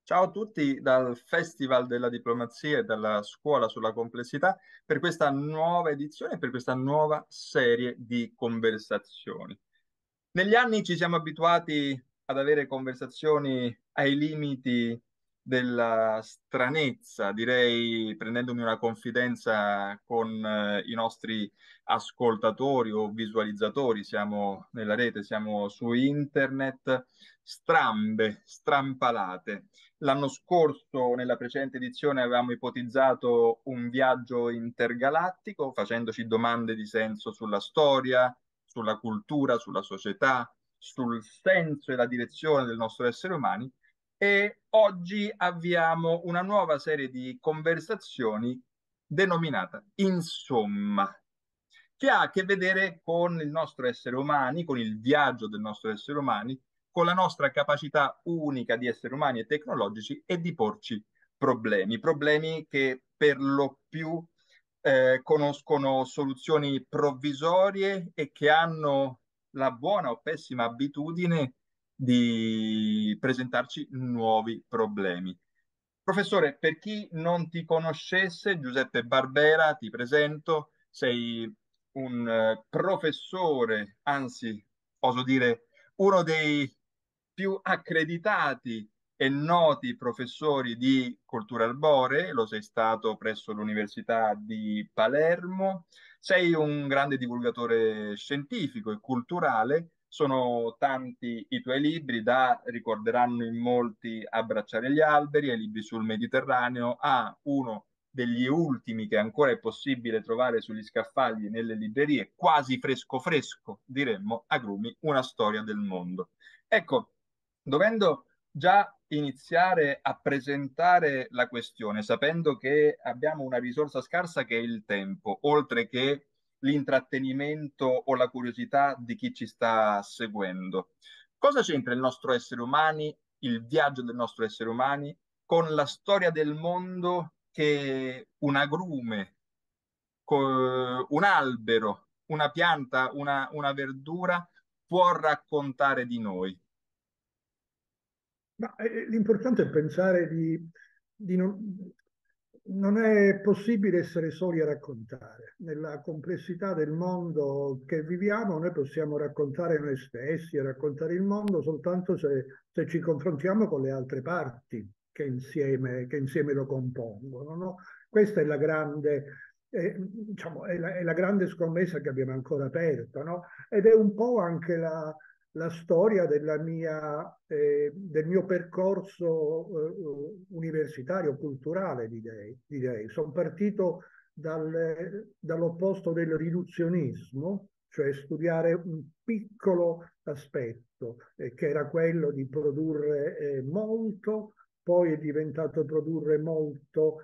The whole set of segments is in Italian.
Ciao a tutti dal Festival della Diplomazia e dalla Scuola sulla Complessità per questa nuova edizione, per questa nuova serie di conversazioni. Negli anni ci siamo abituati ad avere conversazioni ai limiti della stranezza, direi prendendomi una confidenza con i nostri ascoltatori o visualizzatori, siamo nella rete, siamo su internet, strambe, strampalate. L'anno scorso, nella precedente edizione, avevamo ipotizzato un viaggio intergalattico, facendoci domande di senso sulla storia, sulla cultura, sulla società, sul senso e la direzione del nostro essere umani. E oggi avviamo una nuova serie di conversazioni denominata Insomma, che ha a che vedere con il nostro essere umani, con il viaggio del nostro essere umani, con la nostra capacità unica di esseri umani e tecnologici e di porci problemi, problemi che per lo più conoscono soluzioni provvisorie e che hanno la buona o pessima abitudine di presentarci nuovi problemi. Professore, per chi non ti conoscesse, Giuseppe Barbera, ti presento, sei un professore, anzi, oso dire, uno dei più accreditati e noti professori di culture arboree, lo sei stato presso l'Università di Palermo, sei un grande divulgatore scientifico e culturale, sono tanti i tuoi libri, da ricorderanno in molti Abbracciare gli alberi, ai libri sul Mediterraneo, a uno degli ultimi che ancora è possibile trovare sugli scaffali e nelle librerie, quasi fresco fresco, diremmo, Agrumi, una storia del mondo. Ecco, dovendo già iniziare a presentare la questione, sapendo che abbiamo una risorsa scarsa che è il tempo, oltre che l'intrattenimento o la curiosità di chi ci sta seguendo. Cosa c'entra il nostro essere umani, il viaggio del nostro essere umani, con la storia del mondo che un agrume, un albero, una pianta, una verdura può raccontare di noi? Ma l'importante è pensare di non è possibile essere soli a raccontare. Nella complessità del mondo che viviamo, noi possiamo raccontare noi stessi, raccontare il mondo soltanto se ci confrontiamo con le altre parti che insieme lo compongono, no? Questa è la grande, diciamo, è la grande scommessa che abbiamo ancora aperta, no? Ed è un po' anche la storia del mio percorso universitario, culturale, direi. Sono partito dall'opposto del riduzionismo, cioè studiare un piccolo aspetto, che era quello di produrre molto, poi è diventato produrre molto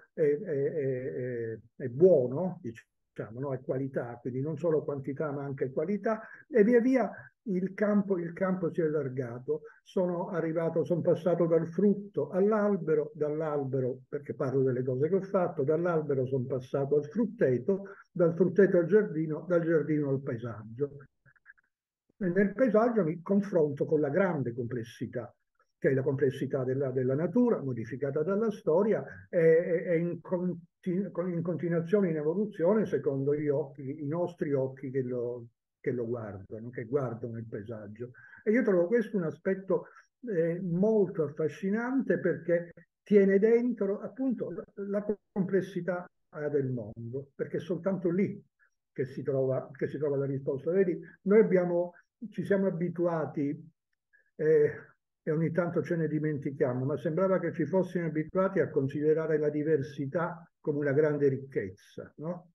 e buono, diciamo, no? E qualità, quindi non solo quantità ma anche qualità, e via via il campo si è allargato, sono passato dal frutto all'albero, dall'albero, perché parlo delle cose che ho fatto, dall'albero sono passato al frutteto, dal frutteto al giardino, dal giardino al paesaggio. E nel paesaggio mi confronto con la grande complessità, che è la complessità della natura, modificata dalla storia, e in continuazione, in evoluzione, secondo i nostri occhi che lo guardano, che guardano il paesaggio. E io trovo questo un aspetto molto affascinante perché tiene dentro appunto la complessità del mondo, perché è soltanto lì che si trova la risposta. Vedi, ci siamo abituati eh, e ogni tanto ce ne dimentichiamo, ma sembrava che ci fossimo abituati a considerare la diversità come una grande ricchezza, no?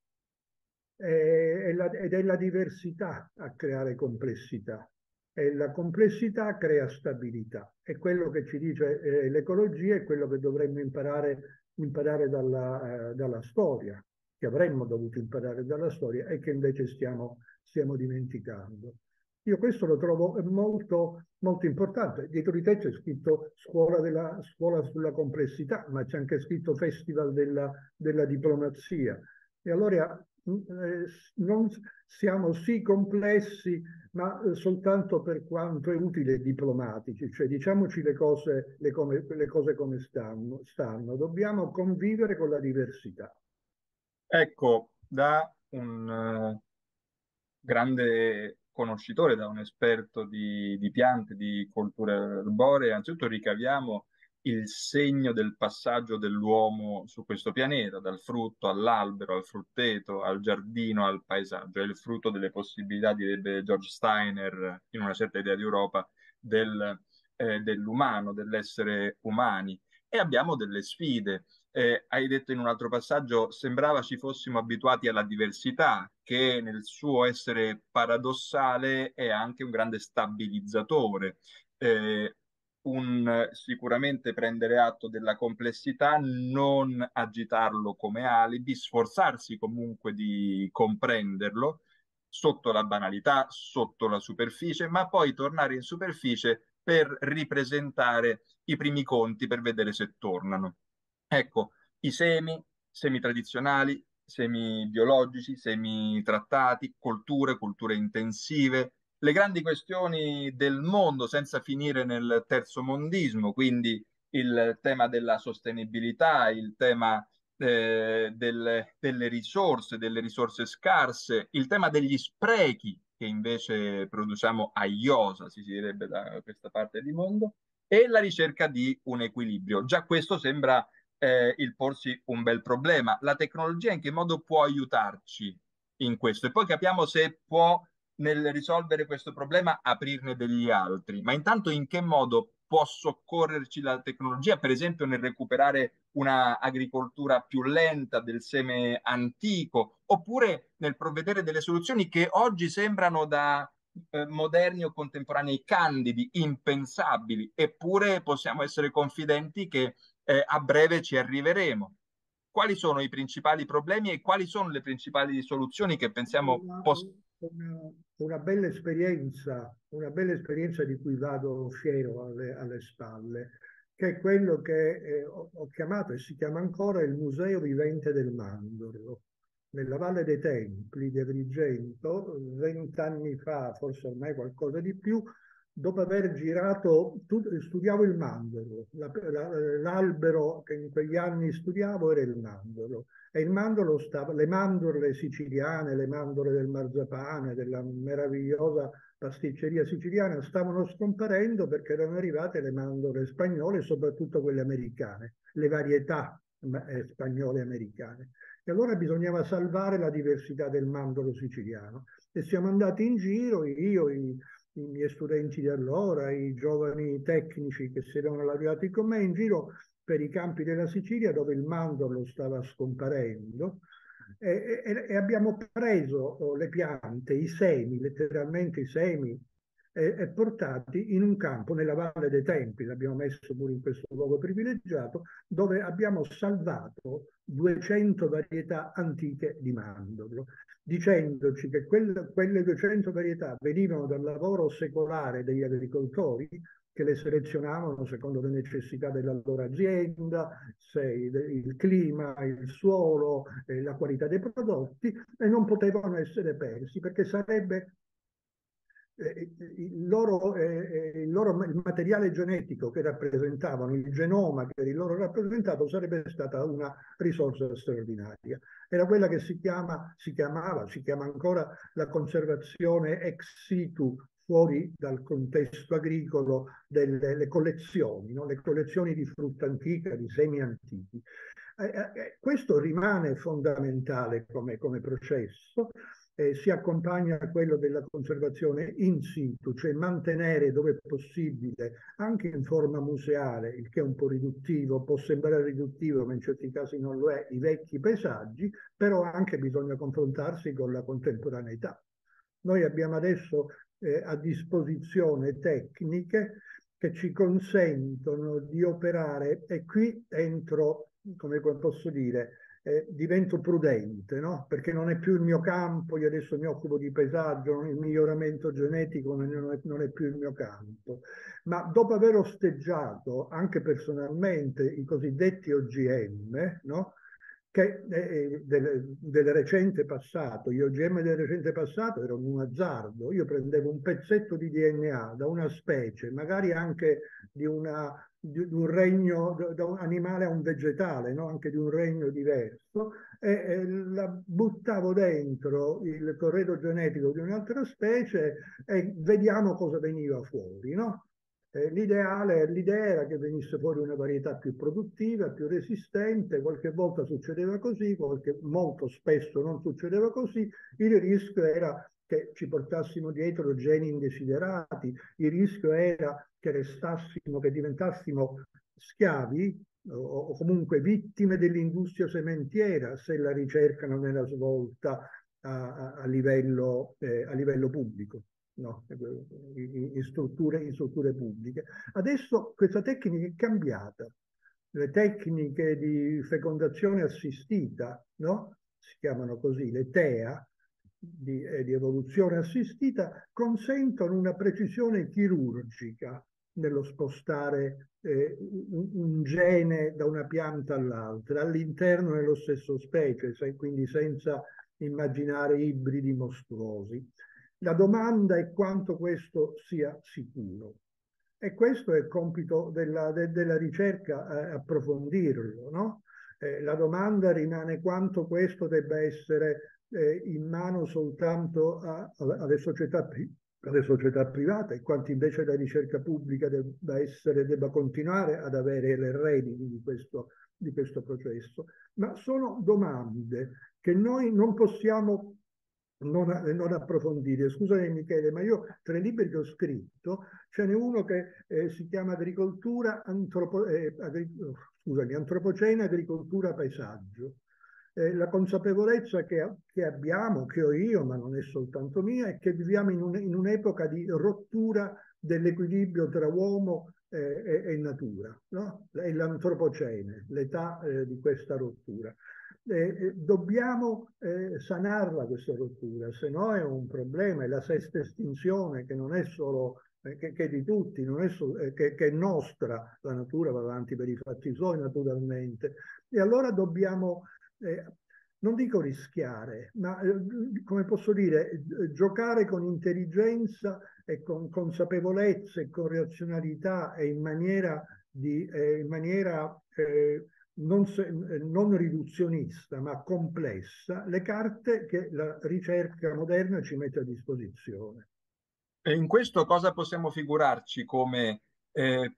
Ed è la diversità a creare complessità. E la complessità crea stabilità. È quello che ci dice l'ecologia, è quello che dovremmo imparare dalla storia, che avremmo dovuto imparare dalla storia e che invece stiamo dimenticando. Io questo lo trovo molto, molto importante. Dietro di te c'è scritto scuola sulla complessità, ma c'è anche scritto Festival della diplomazia. E allora non siamo sì complessi, ma soltanto per quanto è utile e diplomatici, cioè diciamoci le cose come stanno. Dobbiamo convivere con la diversità. Ecco, da un grande conoscitore, da un esperto di piante, di colture arboree, anzitutto ricaviamo il segno del passaggio dell'uomo su questo pianeta, dal frutto all'albero, al frutteto, al giardino, al paesaggio. È il frutto delle possibilità, direbbe George Steiner, in una certa idea di Europa, dell'umano, dell'essere umani. E abbiamo delle sfide. Hai detto in un altro passaggio, sembrava ci fossimo abituati alla diversità, che nel suo essere paradossale è anche un grande stabilizzatore. Eh, Sicuramente prendere atto della complessità, non agitarlo come alibi, sforzarsi comunque di comprenderlo sotto la banalità, sotto la superficie, ma poi tornare in superficie per ripresentare i primi conti per vedere se tornano. Ecco, i semi tradizionali, semi biologici, semi trattati, culture intensive, le grandi questioni del mondo senza finire nel terzo mondismo, quindi il tema della sostenibilità, il tema delle risorse scarse, il tema degli sprechi che invece produciamo a iosa, si direbbe da questa parte di mondo, e la ricerca di un equilibrio. Già questo sembra il porsi un bel problema. La tecnologia in che modo può aiutarci in questo? E poi capiamo se può, nel risolvere questo problema, aprirne degli altri. Ma intanto in che modo può soccorrerci la tecnologia, per esempio nel recuperare una agricoltura più lenta del seme antico, oppure nel provvedere delle soluzioni che oggi sembrano da moderni o contemporanei candidi, impensabili, eppure possiamo essere confidenti che a breve ci arriveremo. Quali sono i principali problemi e quali sono le principali soluzioni che pensiamo una, possano. una bella esperienza di cui vado fiero alle spalle, che è quello che ho chiamato e si chiama ancora il Museo Vivente del Mandorlo. Nella Valle dei Templi di Agrigento, 20 anni fa, forse ormai qualcosa di più, dopo aver girato, studiavo il mandorlo, l'albero che in quegli anni studiavo era il mandorlo. E il mandorlo stava, le mandorle siciliane, le mandorle del marzapane, della meravigliosa pasticceria siciliana, stavano scomparendo perché erano arrivate le mandorle spagnole, soprattutto quelle americane, le varietà spagnole e americane. E allora bisognava salvare la diversità del mandorlo siciliano. E siamo andati in giro, io, i miei studenti di allora, i giovani tecnici che si erano laureati con me, in giro per i campi della Sicilia dove il mandorlo stava scomparendo e abbiamo preso le piante, i semi, letteralmente i semi, e portati in un campo nella Valle dei Templi, l'abbiamo messo pure in questo luogo privilegiato, dove abbiamo salvato 200 varietà antiche di mandorlo, dicendoci che quelle 200 varietà venivano dal lavoro secolare degli agricoltori che le selezionavano secondo le necessità della loro azienda, il clima, il suolo, la qualità dei prodotti, e non potevano essere persi perché sarebbe il materiale genetico che rappresentavano, il genoma che il loro rappresentato, sarebbe stata una risorsa straordinaria. Era quella che si chiama ancora la conservazione ex situ, fuori dal contesto agricolo, delle collezioni, no? Le collezioni di frutta antica, di semi antichi. Questo rimane fondamentale come processo, si accompagna a quello della conservazione in situ, cioè mantenere dove è possibile, anche in forma museale, il che è un po' riduttivo, può sembrare riduttivo, ma in certi casi non lo è, i vecchi paesaggi, però anche bisogna confrontarsi con la contemporaneità. Noi abbiamo adesso a disposizione tecniche che ci consentono di operare, e qui entro, come posso dire, divento prudente, no? Perché non è più il mio campo, io adesso mi occupo di paesaggio, il miglioramento genetico non è più il mio campo. Ma dopo aver osteggiato anche personalmente i cosiddetti OGM, no? del recente passato. Gli OGM del recente passato erano un azzardo. Io prendevo un pezzetto di DNA da una specie, magari anche di un regno, da un animale a un vegetale, no? Anche di un regno diverso, e la buttavo dentro il corredo genetico di un'altra specie e vediamo cosa veniva fuori, no? L'idea era che venisse fuori una varietà più produttiva, più resistente, qualche volta succedeva così, molto spesso non succedeva così, il rischio era che ci portassimo dietro geni indesiderati, il rischio era che restassimo, che diventassimo schiavi o comunque vittime dell'industria sementiera se la ricerca non era svolta a livello pubblico. No, in strutture pubbliche. Adesso questa tecnica è cambiata. Le tecniche di fecondazione assistita, no? Si chiamano così, le TEA, di evoluzione assistita, consentono una precisione chirurgica nello spostare un gene da una pianta all'altra, all'interno dello stesso specie, quindi senza immaginare ibridi mostruosi. La domanda è quanto questo sia sicuro. E questo è il compito della ricerca, approfondirlo, no? La domanda rimane quanto questo debba essere in mano soltanto alle società private e quanto invece la ricerca pubblica debba continuare ad avere le redini di questo processo. Ma sono domande che noi non possiamo non approfondire. Scusami Michele, ma io tra i libri che ho scritto ce n'è uno che si chiama Antropocene, agricoltura, paesaggio. La consapevolezza che abbiamo, che ho io, ma non è soltanto mia, è che viviamo in un'epoca di rottura dell'equilibrio tra uomo e natura, no? È l'antropocene, l'età di questa rottura. Dobbiamo sanarla questa rottura, se no è un problema, è la sesta estinzione che non è solo che è di tutti, non è che è nostra, la natura va avanti per i fatti suoi naturalmente, e allora dobbiamo, non dico rischiare, ma come posso dire, giocare con intelligenza e con consapevolezza e con razionalità e in maniera, non riduzionista, ma complessa, le carte che la ricerca moderna ci mette a disposizione. E in questo cosa possiamo figurarci come eh,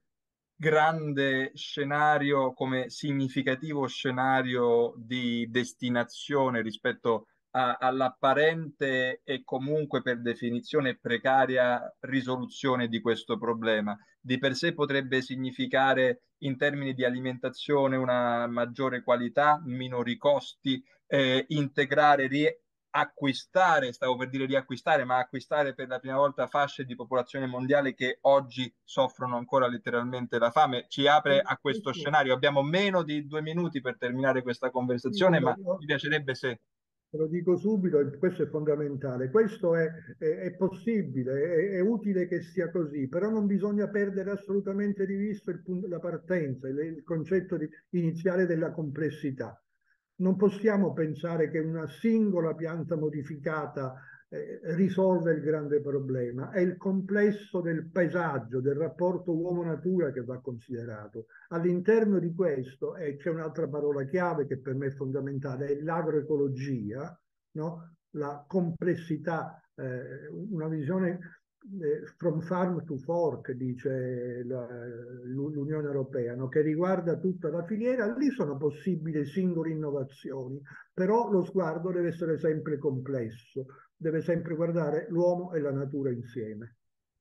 grande scenario, come significativo scenario di destinazione rispetto all'apparente e comunque per definizione precaria risoluzione di questo problema? Di per sé potrebbe significare in termini di alimentazione una maggiore qualità, minori costi, integrare, acquistare, stavo per dire riacquistare, ma acquistare per la prima volta fasce di popolazione mondiale che oggi soffrono ancora letteralmente la fame, ci apre a questo Questo, scenario. Abbiamo meno di 2 minuti per terminare questa conversazione, ma mi piacerebbe se... te lo dico subito, e questo è fondamentale, questo è possibile, è utile che sia così, però non bisogna perdere assolutamente di vista la partenza, il concetto iniziale della complessità. Non possiamo pensare che una singola pianta modificata risolve il grande problema, è il complesso del paesaggio, del rapporto uomo-natura che va considerato. All'interno di questo, e c'è un'altra parola chiave che per me è fondamentale, è l'agroecologia, no? La complessità, una visione from farm to fork, dice l'Unione Europea, no? Che riguarda tutta la filiera. Lì sono possibili singole innovazioni, però lo sguardo deve essere sempre complesso, deve sempre guardare l'uomo e la natura insieme.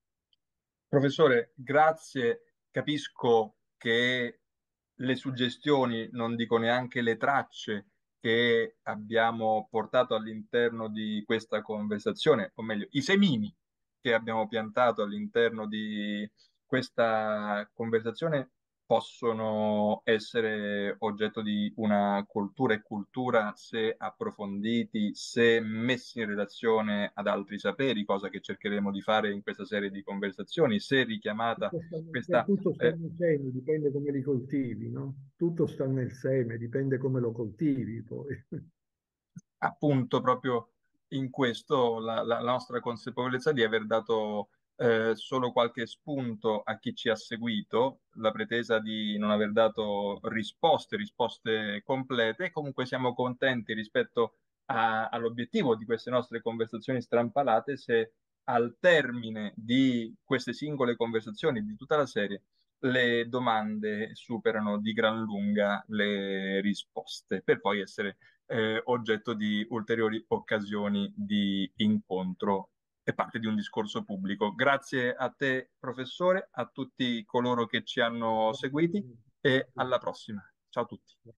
Professore, grazie. Capisco che le suggestioni, non dico neanche le tracce che abbiamo portato all'interno di questa conversazione, o meglio, i semini che abbiamo piantato all'interno di questa conversazione possono essere oggetto di una cultura e cultura se approfonditi, se messi in relazione ad altri saperi, cosa che cercheremo di fare in questa serie di conversazioni, se richiamata questa Tutto sta nel seme, dipende come li coltivi, no? Tutto sta nel seme, dipende come lo coltivi poi. appunto proprio in questo la nostra consapevolezza di aver dato solo qualche spunto a chi ci ha seguito, la pretesa di non aver dato risposte complete, e comunque siamo contenti rispetto all'obiettivo di queste nostre conversazioni strampalate se al termine di queste singole conversazioni, di tutta la serie, le domande superano di gran lunga le risposte, per poi essere oggetto di ulteriori occasioni di incontro e parte di un discorso pubblico. Grazie a te, professore, a tutti coloro che ci hanno seguiti e alla prossima. Ciao a tutti.